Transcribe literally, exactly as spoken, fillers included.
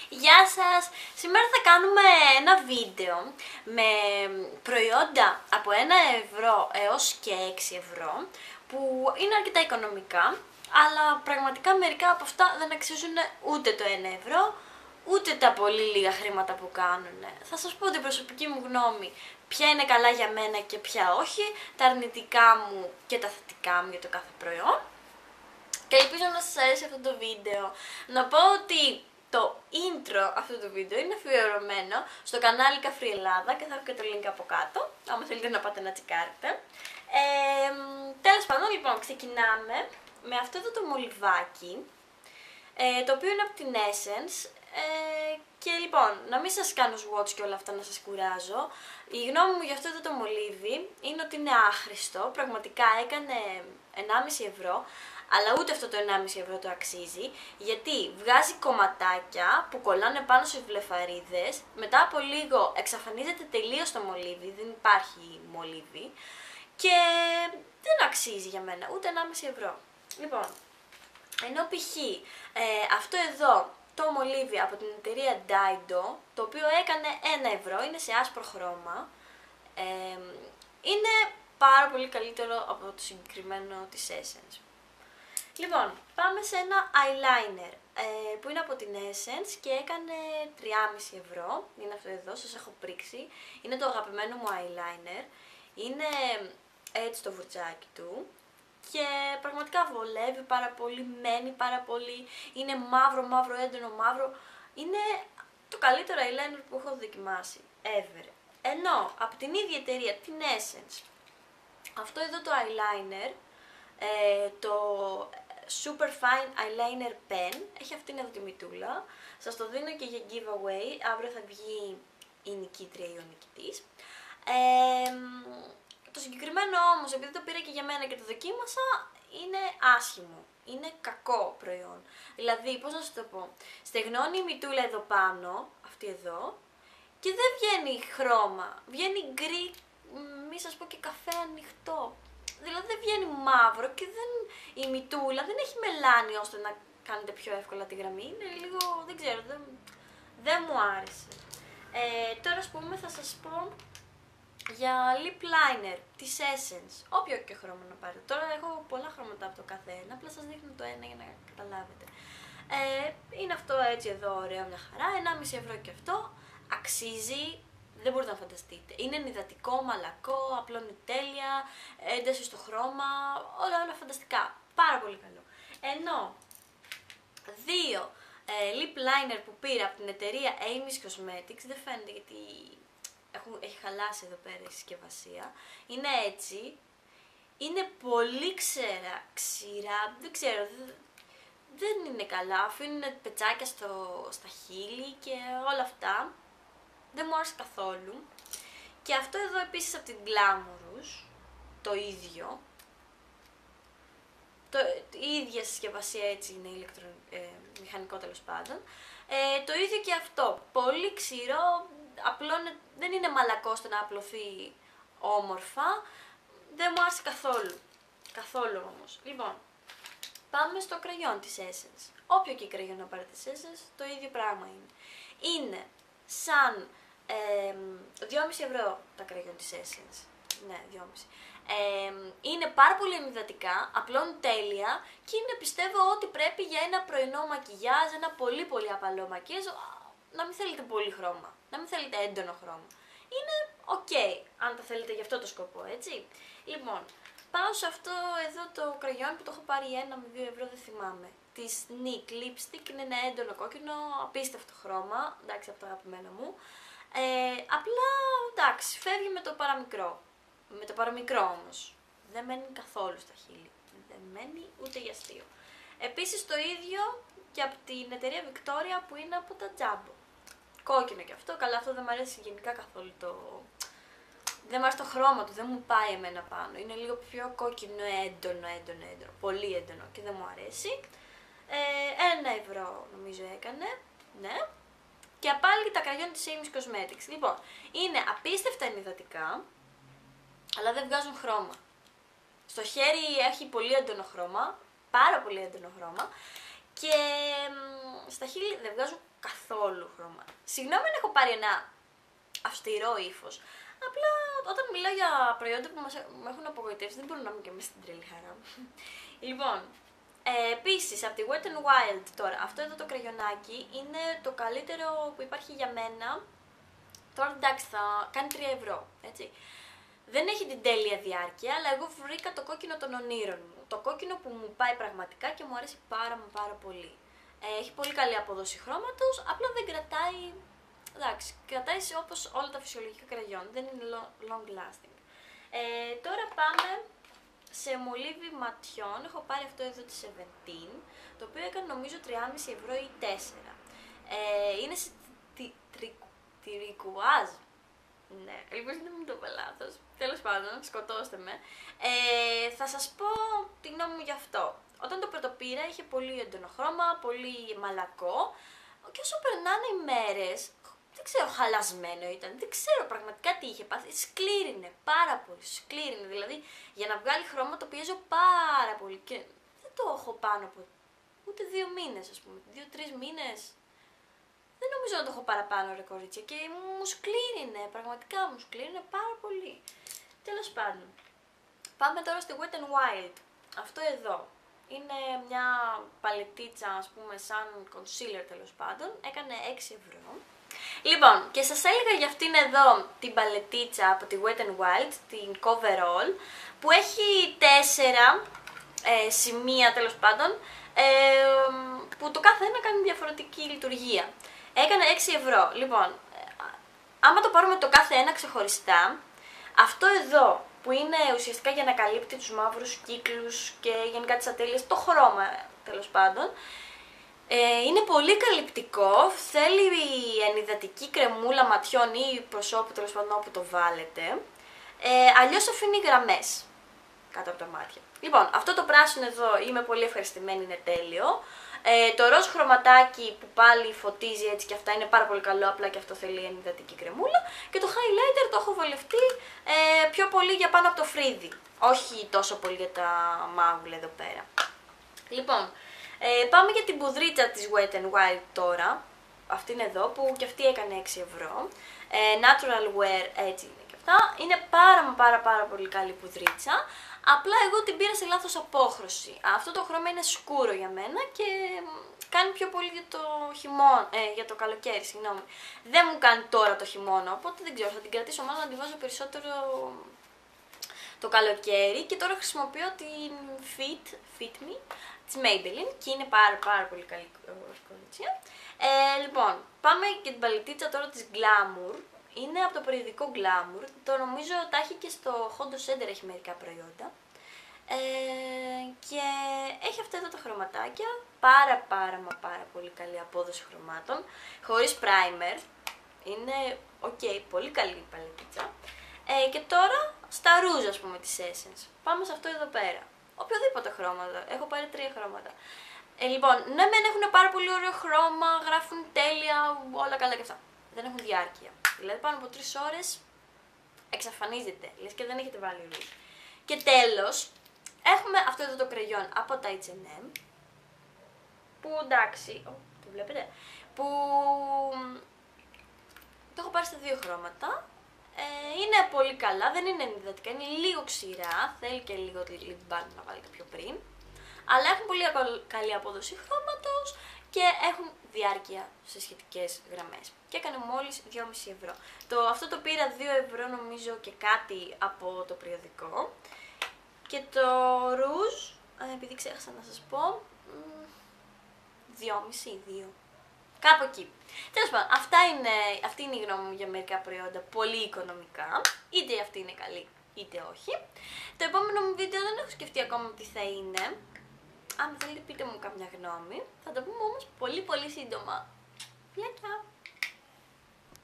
Γεια σας! Σήμερα θα κάνουμε ένα βίντεο με προϊόντα από ένα ευρώ έως και έξι ευρώ που είναι αρκετά οικονομικά, αλλά πραγματικά μερικά από αυτά δεν αξίζουν ούτε το ένα ευρώ ούτε τα πολύ λίγα χρήματα που κάνουν. Θα σας πω την προσωπική μου γνώμη, ποια είναι καλά για μένα και ποια όχι, τα αρνητικά μου και τα θετικά μου για το κάθε προϊόν. Και ελπίζω να σας αρέσει αυτό το βίντεο. Να πω ότι το intro αυτού του βίντεο είναι αφιερωμένο στο κανάλι Καφρή Ελλάδα και θα έχω και το link από κάτω, άμα θέλετε να πάτε να τσεκάρετε. Ε, τέλος πάντων, λοιπόν, ξεκινάμε με αυτό εδώ το μολυβάκι, ε, το οποίο είναι από την Essence. Ε, και λοιπόν, να μην σας κάνω swatch και όλα αυτά, να σας κουράζω. Η γνώμη μου για αυτό εδώ το μολύβι είναι ότι είναι άχρηστο, πραγματικά έκανε ενάμιση ευρώ. Αλλά ούτε αυτό το ενάμιση ευρώ το αξίζει, γιατί βγάζει κομματάκια που κολλάνε πάνω σε βλεφαρίδες, μετά από λίγο εξαφανίζεται τελείως το μολύβι, δεν υπάρχει μολύβι και δεν αξίζει για μένα ούτε ενάμιση ευρώ. Λοιπόν, ενώ π.χ. ε, αυτό εδώ το μολύβι από την εταιρεία Dido, το οποίο έκανε ένα ευρώ, είναι σε άσπρο χρώμα, ε, είναι πάρα πολύ καλύτερο από το συγκεκριμένο της Essence. Λοιπόν, πάμε σε ένα eyeliner ε, που είναι από την Essence και έκανε τρία κόμμα πέντε ευρώ, είναι αυτό εδώ, σας έχω πρίξει, είναι το αγαπημένο μου eyeliner, είναι έτσι το βουρτσάκι του και πραγματικά βολεύει πάρα πολύ, μένει πάρα πολύ, είναι μαύρο, μαύρο, έντονο μαύρο, είναι το καλύτερο eyeliner που έχω δοκιμάσει, ever. Ενώ από την ίδια εταιρεία, την Essence, αυτό εδώ το eyeliner, ε, το Super Fine Eyeliner Pen, έχει αυτήν εδώ τη μυτούλα, σας το δίνω και για giveaway, αύριο θα βγει η νικήτρια ή ο νικητής. Ε, το συγκεκριμένο όμως, επειδή το πήρα και για μένα και το δοκίμασα, είναι άσχημο, είναι κακό προϊόν. Δηλαδή, πώς να σας το πω, στεγνώνει η μυτούλα εδώ πάνω, αυτή εδώ, και δεν βγαίνει χρώμα, βγαίνει γκρι, μη σας πω και καφέ ανοιχτό. Δηλαδή δεν βγαίνει μαύρο και δεν, η μυτούλα δεν έχει μελάνι ώστε να κάνετε πιο εύκολα τη γραμμή. Είναι λίγο, δεν ξέρω, δεν, δεν μου άρεσε. Ε, τώρα ας πούμε θα σας πω για lip liner της Essence, όποιο και χρώμα να πάρετε. Τώρα έχω πολλά χρώματα από το καθένα, απλά σας δείχνω το ένα για να καταλάβετε. Ε, είναι αυτό έτσι εδώ ωραίο, μια χαρά, ενάμιση ευρώ και αυτό, αξίζει. Δεν μπορείτε να φανταστείτε. Είναι νυδατικό, μαλακό, απλώνει τέλεια, ένταση στο χρώμα, όλα όλα φανταστικά. Πάρα πολύ καλό. Ενώ δύο ε, lip liner που πήρα από την εταιρεία Amy's Cosmetics, δεν φαίνεται γιατί έχουν, έχει χαλάσει εδώ πέρα η συσκευασία, είναι έτσι, είναι πολύ ξέρα, ξηρά, δεν ξέρω, δεν, δεν είναι καλά, αφήνουν πετσάκια στο, στα χείλη και όλα αυτά. Δεν μου άρεσε καθόλου. Και αυτό εδώ επίσης από την Glamorous, το ίδιο. Το, η ίδια συσκευασία έτσι είναι ηλεκτρο, ε, μηχανικό τέλος πάντων. Ε, το ίδιο και αυτό. Πολύ ξηρό, απλώνε, δεν είναι μαλακό ώστε να απλωθεί όμορφα. Δεν μου άρεσε καθόλου. Καθόλου όμως. Λοιπόν, πάμε στο κραγιόν της Essence. Όποιο και κραγιόν να πάρετε της Essence, το ίδιο πράγμα είναι. Είναι σαν ε, δυόμισι ευρώ τα κραγιόν της Essence. Ναι, δυόμισι. Ε, είναι πάρα πολύ ενυδατικά, απλώνουν τέλεια και είναι πιστεύω ότι πρέπει για ένα πρωινό μακιγιάζ, ένα πολύ πολύ απαλό μακιγιάζ, να μην θέλετε πολύ χρώμα, να μην θέλετε έντονο χρώμα. Είναι ok, αν το θέλετε για αυτό το σκοπό, έτσι. Λοιπόν, πάω σε αυτό εδώ το κραγιόν που το έχω πάρει ένα με δύο ευρώ, δεν θυμάμαι. Της Nick Lipstick, είναι ένα έντονο κόκκινο, απίστευτο χρώμα, εντάξει, από το αγαπημένο μου. Ε, απλά, εντάξει, φεύγει με το παραμικρό. Με το παραμικρό όμως. Δεν μένει καθόλου στα χείλη. Δεν μένει ούτε για αστείο. Επίσης το ίδιο και από την εταιρεία Victoria που είναι από τα Jumbo. Κόκκινο και αυτό, καλά αυτό δεν μου αρέσει γενικά καθόλου το... Δεν μου αρέσει το χρώμα του, δεν μου πάει εμένα πάνω. Είναι λίγο πιο κόκκινο, έντονο, έντονο, έντονο. Πολύ έντονο και δεν μου αρέσει. Ε, ένα ευρώ νομίζω έκανε, ναι. Και πάλι τα κραγιόν της Amy's Cosmetics. Λοιπόν, είναι απίστευτα ενυδατικά, αλλά δεν βγάζουν χρώμα. Στο χέρι έχει πολύ έντονο χρώμα, πάρα πολύ έντονο χρώμα και στα χείλη δεν βγάζουν καθόλου χρώμα. Συγγνώμη αν έχω πάρει ένα αυστηρό ύφος. Απλά όταν μιλάω για προϊόντα που μας με έχουν απογοητεύσει δεν μπορώ να είμαι και μέσα στην τρελή χαρά. Λοιπόν, ε, επίσης από τη Wet n Wild τώρα, αυτό εδώ το κραγιονάκι είναι το καλύτερο που υπάρχει για μένα. Τώρα εντάξει θα κάνει τρία ευρώ, έτσι. Δεν έχει την τέλεια διάρκεια, αλλά εγώ βρήκα το κόκκινο των ονείρων μου. Το κόκκινο που μου πάει πραγματικά και μου αρέσει πάρα μα πάρα πολύ. Ε, έχει πολύ καλή απόδοση χρώματος, απλά δεν κρατάει. Εντάξει, κρατάει όπως όλα τα φυσιολογικά κραγιόν, δεν είναι long lasting. Ε, τώρα πάμε σε μολύβι ματιών, έχω πάρει αυτό εδώ τη Seventeen, το οποίο έκανε νομίζω τρία κόμμα πέντε ευρώ ή τέσσερα. Ε, είναι σε τυρικουάζ. Ναι, ελπίζω να μην το πω λάθος. Τέλος πάντων, σκοτώστε με. Ε, θα σας πω τη γνώμη μου γι' αυτό. Όταν το πρωτοπήρα είχε πολύ έντονο χρώμα, πολύ μαλακό. Και όσο περνάνε οι μέρες, δεν ξέρω, χαλασμένο ήταν, δεν ξέρω πραγματικά τι είχε πάθει. Σκλήρινε πάρα πολύ, σκλήρινε. Δηλαδή για να βγάλει χρώμα το πιέζω πάρα πολύ και δεν το έχω πάνω από ούτε δύο μήνες, ας πούμε. Δύο-τρεις μήνες. Δεν νομίζω να το έχω παραπάνω ρε κορίτσια και μου σκλήρινε, πραγματικά μου σκλήρινε πάρα πολύ. Τέλος πάντων. Πάμε τώρα στη Wet n Wild. Αυτό εδώ είναι μια παλετίτσα, ας πούμε, σαν concealer τέλος πάντων. Έκανε έξι ευρώ. Λοιπόν, και σας έλεγα για αυτήν εδώ την παλετίτσα από τη Wet n Wild, την Coverall, που έχει τέσσερα ε, σημεία τέλος πάντων, ε, που το κάθε ένα κάνει διαφορετική λειτουργία. Έκανε έξι ευρώ. Λοιπόν, άμα το πάρουμε το κάθε ένα ξεχωριστά, αυτό εδώ που είναι ουσιαστικά για να καλύπτει τους μαύρους κύκλους και γενικά τις ατέλειες, το χρώμα τέλος πάντων, ε, είναι πολύ καλυπτικό, θέλει ενυδατική κρεμούλα ματιών ή προσώπου τέλος πάντων όπου το βάλετε, ε, αλλιώς αφήνει γραμμές κάτω από τα μάτια. Λοιπόν, αυτό το πράσινο εδώ είμαι πολύ ευχαριστημένη, είναι τέλειο. Ε, το ροζ χρωματάκι που πάλι φωτίζει έτσι και αυτά είναι πάρα πολύ καλό, απλά και αυτό θέλει ενυδατική κρεμούλα. Και το highlighter το έχω βολευτεί ε, πιο πολύ για πάνω από το φρύδι, όχι τόσο πολύ για τα μάγουλα εδώ πέρα. Λοιπόν, ε, πάμε για την πουδρίτσα της Wet n Wild τώρα, αυτήν εδώ που και αυτή έκανε έξι ευρώ, ε, natural wear, έτσι είναι και αυτά, είναι πάρα μα πάρα πάρα πολύ καλή πουδρίτσα. Απλά εγώ την πήρα σε λάθος απόχρωση. Αυτό το χρώμα είναι σκούρο για μένα και κάνει πιο πολύ για το χειμώνα, ε, για το καλοκαίρι, συγγνώμη. Δεν μου κάνει τώρα το χειμώνα, οπότε δεν ξέρω, θα την κρατήσω μάλλον να την βάζω περισσότερο το καλοκαίρι. Και τώρα χρησιμοποιώ την Fit, Fit Me της Maybelline και είναι πάρα πάρα πολύ καλή κορίτσια. Ε, λοιπόν, πάμε και την παλιτίτσα τώρα της Glamour. Είναι από το περιοδικό Glamour, το νομίζω τα έχει και στο Hondo Center, έχει μερικά προϊόντα. Ε, και έχει αυτά εδώ τα χρωματάκια, πάρα πάρα μα πάρα πολύ καλή απόδοση χρωμάτων, χωρίς primer, είναι ok, πολύ καλή παλετίτσα. Ε, και τώρα στα ρούζ, ας πούμε, της Essence. Πάμε σε αυτό εδώ πέρα, οποιοδήποτε χρώματα, έχω πάρει τρία χρώματα. Ε, λοιπόν, ναι μεν έχουν πάρα πολύ ωραίο χρώμα, γράφουν τέλεια, όλα καλά και αυτά. Δεν έχουν διάρκεια. Δηλαδή πάνω από τρεις ώρες εξαφανίζεται, λες και δεν έχετε βάλει ρούζ. Και τέλος, έχουμε αυτό εδώ το κραγιόν από τα έιτς εντ εμ, που εντάξει, oh, το βλέπετε, που το έχω πάρει στα δύο χρώματα. Ε, είναι πολύ καλά, δεν είναι ενυδατικά, είναι λίγο ξηρά, θέλει και λίγο lip balm να βάλετε πιο πριν. Αλλά έχουν πολύ καλή απόδοση χρώματος και έχουν διάρκεια σε σχετικές γραμμές. Και έκανε μόλις δυόμισι ευρώ. Το, αυτό το πήρα δύο ευρώ νομίζω και κάτι από το περιοδικό. Και το ρούζ, επειδή ξέχασα να σας πω, δυόμισι ή δύο. Κάπου εκεί. Τέλος πάντων, αυτά είναι, αυτή είναι η γνώμη μου για μερικά προϊόντα πολύ οικονομικά. Είτε αυτή είναι καλή, είτε όχι. Το επόμενο μου βίντεο δεν έχω σκεφτεί ακόμα τι θα είναι. Αν θέλετε πείτε μου καμιά γνώμη. Θα το πούμε όμως πολύ πολύ σύντομα. Φιλάκια!